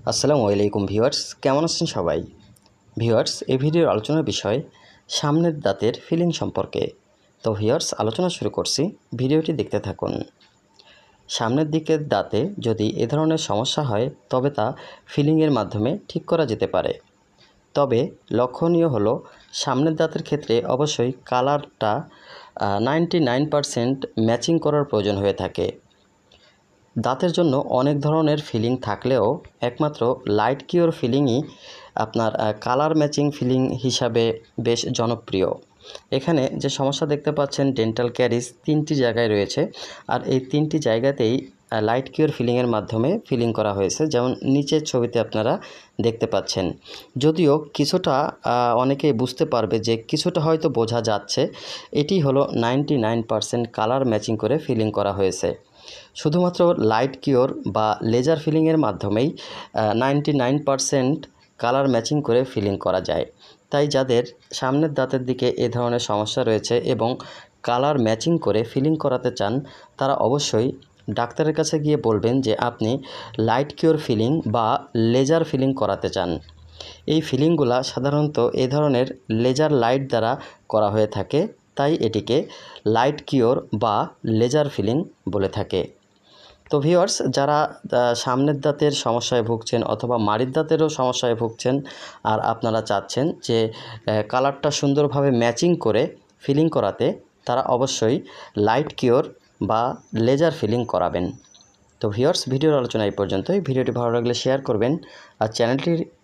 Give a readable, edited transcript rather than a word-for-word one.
আসসালামু আলাইকুম ভিউয়ার্স, কেমন আছেন সবাই? ভিউয়ার্স, এই ভিডিওর আলোচনার বিষয় সামনের দাঁতের ফিলিং সম্পর্কে। তো ভিউয়ার্স, আলোচনা শুরু করছি, ভিডিওটি দেখতে থাকুন। সামনের দিকের দাঁতে যদি এ ধরনের সমস্যা হয় তবে তা ফিলিংয়ের মাধ্যমে ঠিক করা যেতে পারে। তবে লক্ষণীয় হলো সামনের দাঁতের ক্ষেত্রে অবশ্যই কালারটা 99% ম্যাচিং করার প্রয়োজন হয়ে থাকে। দাঁতের জন্য অনেক ধরনের ফিলিং থাকলেও একমাত্র লাইট কিওর ফিলিংই আপনার কালার ম্যাচিং ফিলিং হিসাবে বেশ জনপ্রিয়। এখানে যে সমস্যা দেখতে পাচ্ছেন, ডেন্টাল ক্যারিজ 3টি জায়গায় রয়েছে, আর এই 3টি জায়গাতেই লাইট কিওর ফিলিংয়ের মাধ্যমে ফিলিং করা হয়েছে, যেমন নিচের ছবিতে আপনারা দেখতে পাচ্ছেন। যদিও কিছুটা অনেকেই বুঝতে পারবে যে কিছুটা হয়তো বোঝা যাচ্ছে, এটি হলো 99% কালার ম্যাচিং করে ফিলিং করা হয়েছে। শুধুমাত্র লাইট কিওর বা লেজার ফিলিংয়ের মাধ্যমেই 99% কালার ম্যাচিং করে ফিলিং করা যায়। তাই যাদের সামনের দাঁতের দিকে এ ধরনের সমস্যা রয়েছে এবং কালার ম্যাচিং করে ফিলিং করাতে চান, তারা অবশ্যই ডাক্তারের কাছে গিয়ে বলবেন যে আপনি লাইট কিওর ফিলিং বা লেজার ফিলিং করাতে চান। এই ফিলিংগুলা সাধারণত এ ধরনের লেজার লাইট দ্বারা করা হয়ে থাকে, তাই এটিকে লাইট কিওর বা লেজার ফিলিং বলে থাকে। তো ভিউয়ার্স, যারা সামনের দাঁতের সমস্যায় ভুগছেন অথবা মাড়ির দাঁতেরও সমস্যায় ভুগছেন আর আপনারা চাচ্ছেন যে কালারটা সুন্দরভাবে ম্যাচিং করে ফিলিং করাতে, তারা অবশ্যই লাইট কিওর বা লেজার ফিলিং করাবেন। তো ভিউয়ার্স, ভিডিওর আলোচনা এই পর্যন্তই। ভিডিওটি ভালো লাগলে শেয়ার করবেন আর চ্যানেলটি